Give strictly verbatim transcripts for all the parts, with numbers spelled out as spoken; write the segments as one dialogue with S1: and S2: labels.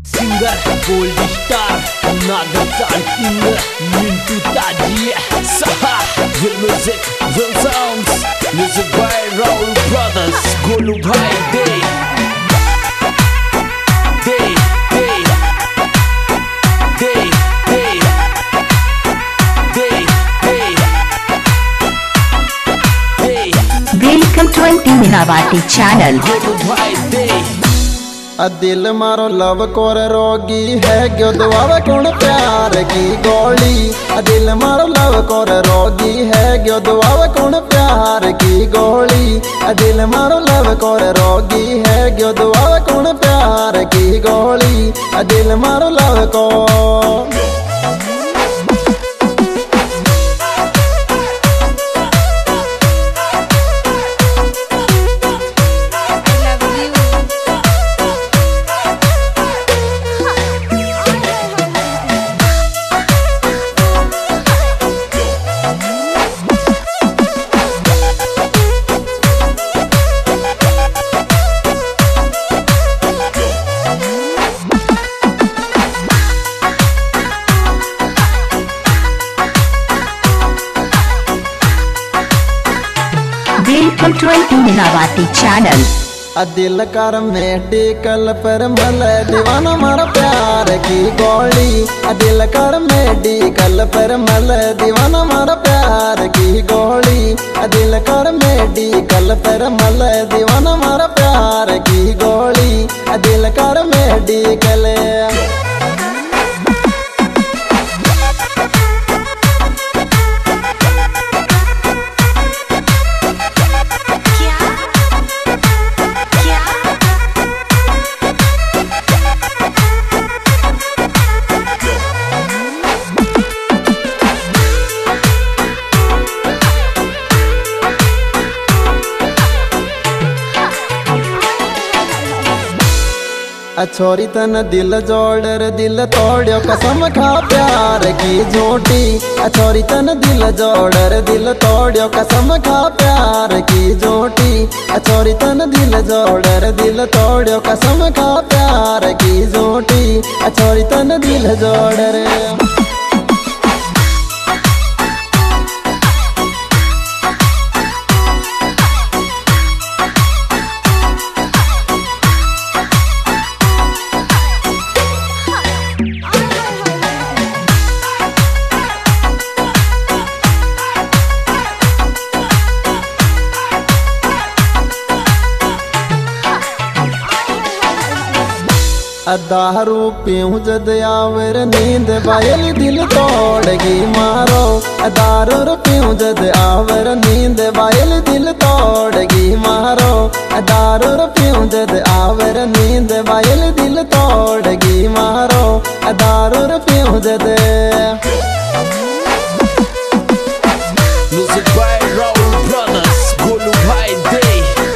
S1: Singer, gold star, another talking, Mintu Taji, Saha, real music, real sounds, music by Raul Brothers, Golu Bhai, Day, Day, Day, Day, Day, Day, Day, Day,
S2: Welcome to Minawati channel.
S1: Golu Bhai, Day.
S3: दिल मारो love कोर रोगी है क्यों दुआवे कौन प्यार की गोली। दिल मारो लव कोर रोगी है क्यों दुआवे कौन प्यार की गोली। दिल मारो लव कोर रोगी है क्यों दुआवे कौन प्यार की गोली। दिल मारो लव को
S2: Welcome to Minawati channel.
S3: दिल कर मेडिकल पर मल दीवाना मारा प्यार की गोली। दिल कर मेडिकल पर मल दीवाना मारा प्यार की गोली। दिल कर मेडिकल पर मल दीवाना मारा प्यार की गोली। दिल कर मेडिकल छोरी तन दिल जोड़र दिल तोड़ो कसम खा प्यार की झूठी। छोरी तन दिल जोड़र दिल तोड़ो कसम खा प्यार की झूठी। छोरी तन दिल जोड़र दिल तोड़ो कसम खा प्यार की झूठी। छोरी तन दिल जोड़र दारू पीऊं जद आवर नींद बायल दिल तोड़गी मारो। दारू पीऊं जद आवर नींद बायल दिल तोड़गी मारो। दारू पीऊं जद आवर नींद बायल दिल तोड़गी मारो। दारू पीऊं जद
S1: Music by Raul Brothers, Golu Bhai, Day.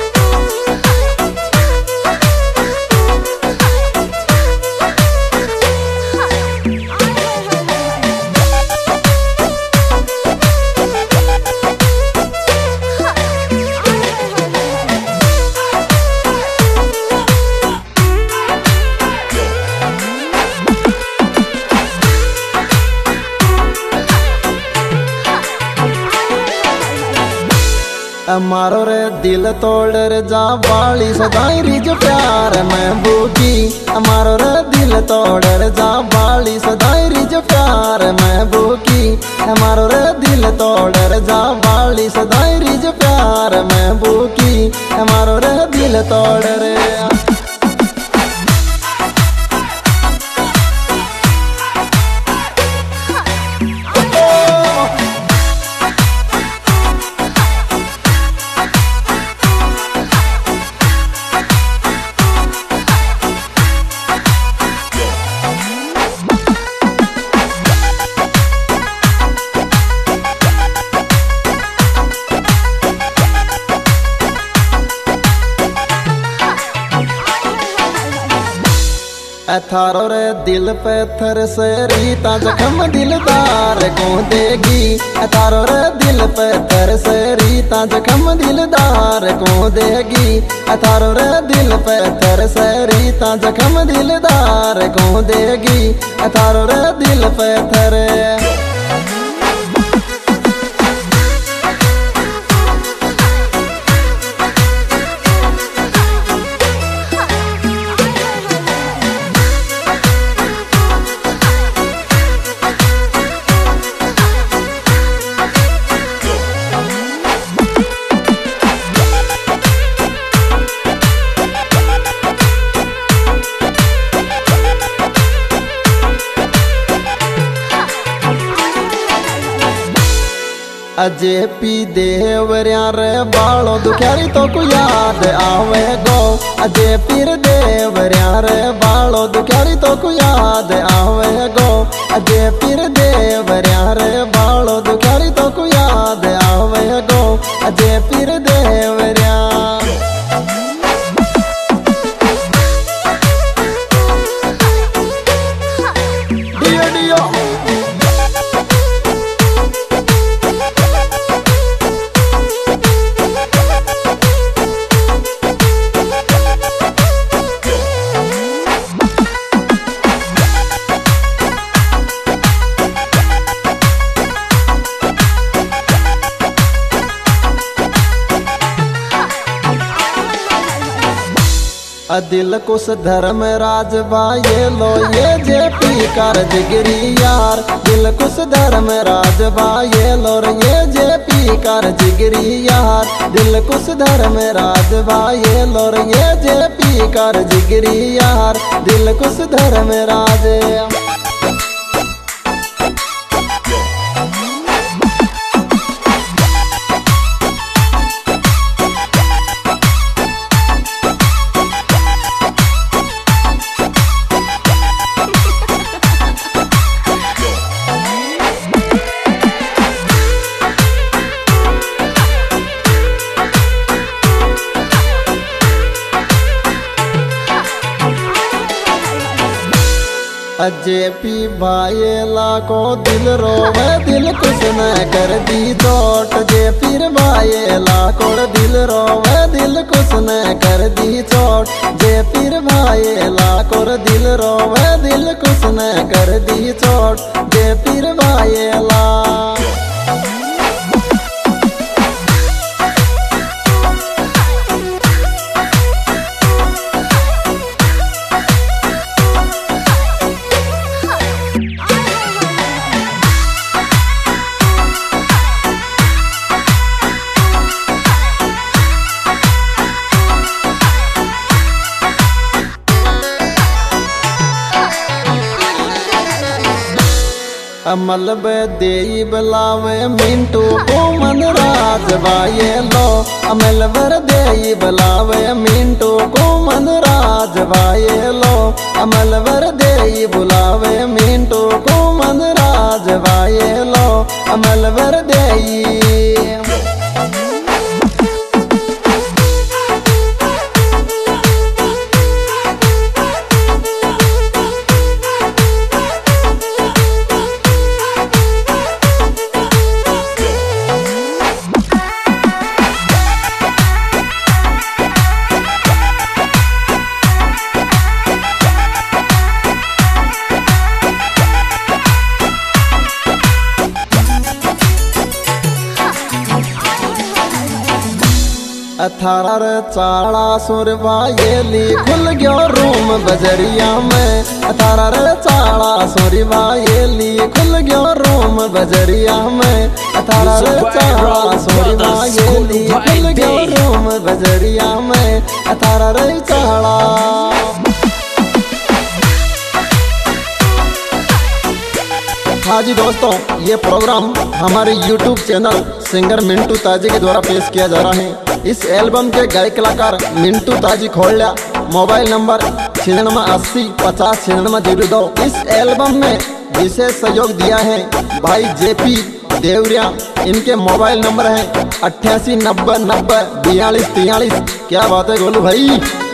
S3: मारो रे दिल तोड़ जा बाली सदाई रिज प्यार में भूखी। मारो रे दिल तोड़ जा बाली सदाई रिज प्यार में भूखी। मारो रे दिल तोड़ जा बाली सदाई रिज प्यार में भूखी। मारो रे दिल तोड़ रे थारो रे दिल पे थर से रीता जख्म दिलदार को देगी। थारो रे दिल पे थर से रीता जख्म दिलदार को देगी। थारो रे दिल पे थर से रीता जख्म दिलदार को देगी। थारो रे दिल पे थर अजे पी देवरिया रे बालो दुखियारी तो को याद आवे गो। अजे पीर देवरिया रे बालो दुखियारी तो को याद आवे गो। अजे पीर देवरिया रे बालो दुखियारी तो को याद आवे गो। अजे पीर देवरिया डियो डियो दिल कुछ धर्म राज ये लो ये जे पी कर जिगरी यार। दिल कुछ धर्म राज ये लो ये जे पी कर जिगरी यार। दिल कुछ धर्म राज ये लो ये जे पी कर जिगरी यार। दिल कुछ धर्म राज अजे पी भाईला को दिल रोवे दिल कुछ न कर दी चोट। जे पीर भाईला को दिल रोवे दिल कुछ न कर दी चोट। जे पीर भाईला को दिल रोवे दिल कुछ न कर दी चोट। जे पीर भाईला अमल दे बुलावे मिंटू को मन राज वाये लो। अमल वर दे बुलावे मिंटू को मन राज वाये लो। अमल वर दे बुलावे मिंटू को मन राज वाये लो। अमल वर दे अठारह चाड़ा सुरवा ये ली खुल गयो रूम बजरिया में। अठारह चाड़ा सुरवा ये ली खुल गयो रूम बजरिया में। अठारह चाड़ा सुरवा ये ली खुल गयो रूम बजरिया में। अठारह चाड़ा हाँ जी दोस्तों, ये प्रोग्राम हमारे यूट्यूब चैनल सिंगर मिंटू ताजी के द्वारा पेश किया जा रहा है। इस एल्बम के गायक कलाकार मिंटू ताजी खोलिया। मोबाइल नंबर छियानवे अस्सी पचास छियानवे जीरो दो। इस एल्बम में विशेष सहयोग दिया है भाई जेपी देवरिया। इनके मोबाइल नंबर है अट्ठासी नब्बे नब्बे बयालीस तियालीस। क्या बात है गोलू भाई।